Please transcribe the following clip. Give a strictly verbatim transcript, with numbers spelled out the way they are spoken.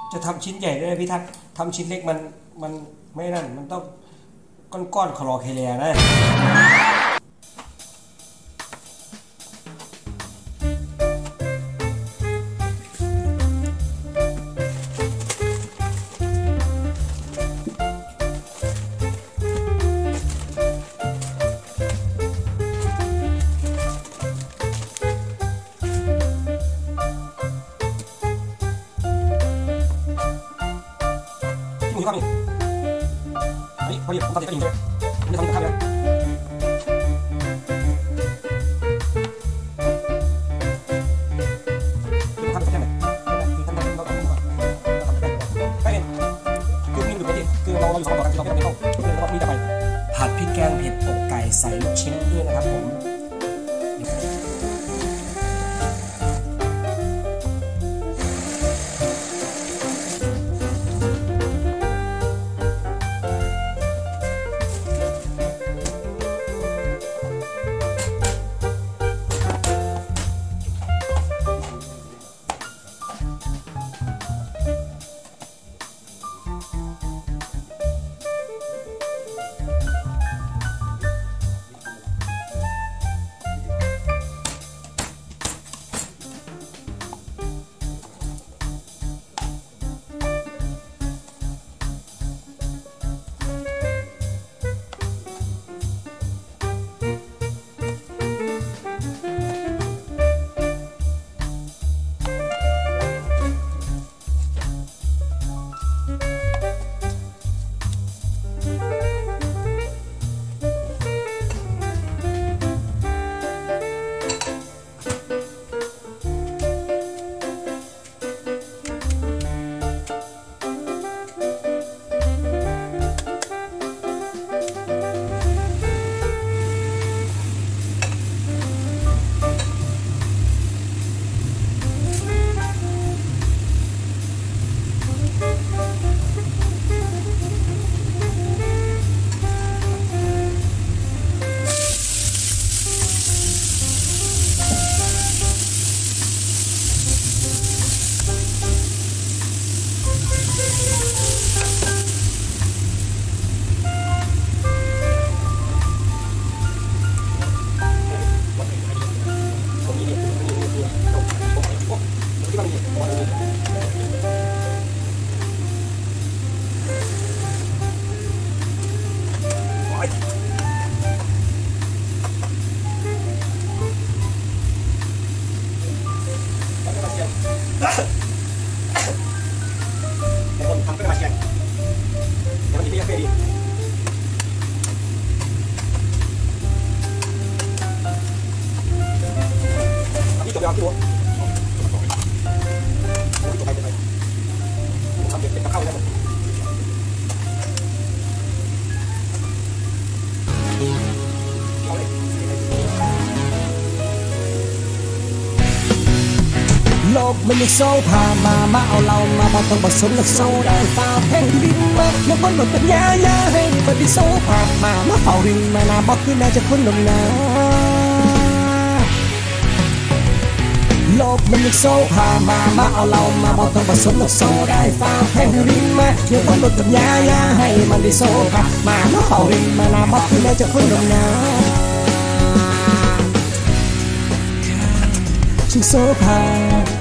จะทำชิ้นใหญ่ได้พี่ทัศน์ทำชิ้นเล็กมันมันไม่นั่นมันต้องก้อนๆคลอเคเลียนะนี่นี่พอดีผมตัดเสร็จก็ยิงเลยผมจะทำกับข้าวเลยทำแค่ไหนคือทำทำเราทำเราทำได้ได้เองคือมีหนึ่งประเด็นคือเราเราอยู่สองต่อกันเราไม่ต้องไม่ต้องเรามีแต่ไปผัดพริกแกงเผ็ดอกไก่ใส่ลูกชิ้นด้วยนะครับผมโลกมันยังโซ่พามามาเอาเรามาพอต้องผสมกับโซ่ได้ฟ้าแห่งดินมาเมื่อคนหมดปัญญาญาให้คนที่โซ่พามามาเฝ้าริงมานาบอกคือน่าจะคุ้นลมหนาวโลกมันยังโซ่พามามาเอาเรามาพอต้องผสมกับโซ่ได้ฟ้าแห่งดินมาเมื่อคนหมดปัญญาญาให้มันได้โซ่พามามาเฝ้าริงมานาบอกคือน่าจะคุ้นลมหนาวฉันโซ่พา